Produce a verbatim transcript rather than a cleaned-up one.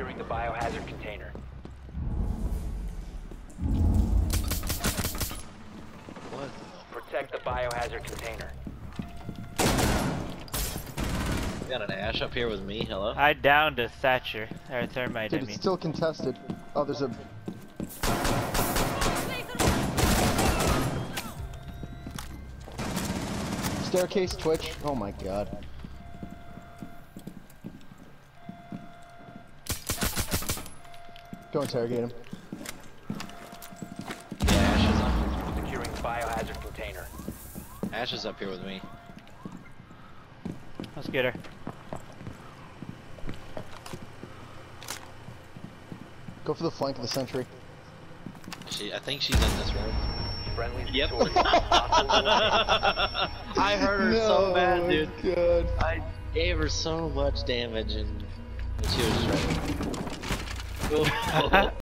securing the biohazard container. What? Protect the biohazard container. You got an Ash up here with me? Hello? I downed a Thatcher. Or Thermite, Dude, I mean. it's still contested. Oh, there's a... Staircase, Twitch. Oh my god. Go interrogate him. Yeah, Ash is up. Securing the biohazard container. Ash is up here with me. Let's get her. Go for the flank of the sentry. She, I think she's in this room. Friendly Yep. victorious. I hurt her no, so bad, dude. God. I gave her so much damage and, and she was just right.